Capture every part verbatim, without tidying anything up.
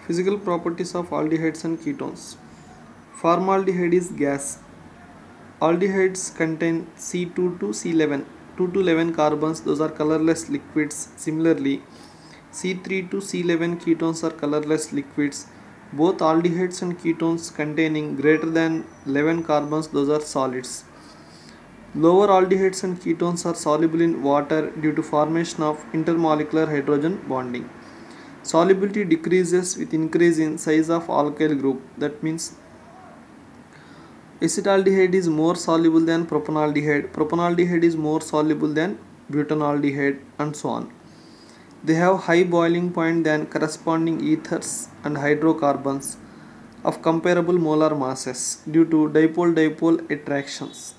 Physical properties of aldehydes and ketones. Formaldehyde is gas. Aldehydes contain C two to C eleven, two to eleven carbons, those are colorless liquids. Similarly, C three to C eleven ketones are colorless liquids. Both aldehydes and ketones containing greater than eleven carbons, those are solids. Lower aldehydes and ketones are soluble in water due to formation of intermolecular hydrogen bonding. Solubility decreases with increase in size of alkyl group. That means acetaldehyde is more soluble than propanaldehyde, propanaldehyde is more soluble than butanaldehyde, and so on. They have high boiling point than corresponding ethers and hydrocarbons of comparable molar masses due to dipole-dipole attractions.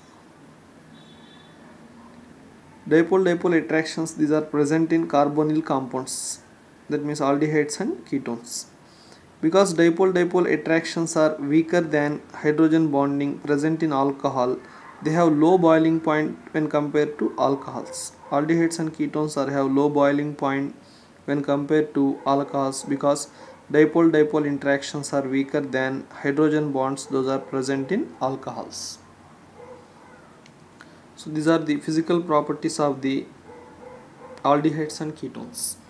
Dipole-dipole attractions, these are present in carbonyl compounds, that means aldehydes and ketones. Because dipole-dipole attractions are weaker than hydrogen bonding present in alcohol, they have low boiling point when compared to alcohols. Aldehydes and ketones are have low boiling point when compared to alcohols because dipole-dipole interactions are weaker than hydrogen bonds, those are present in alcohols. So these are the physical properties of the aldehydes and ketones.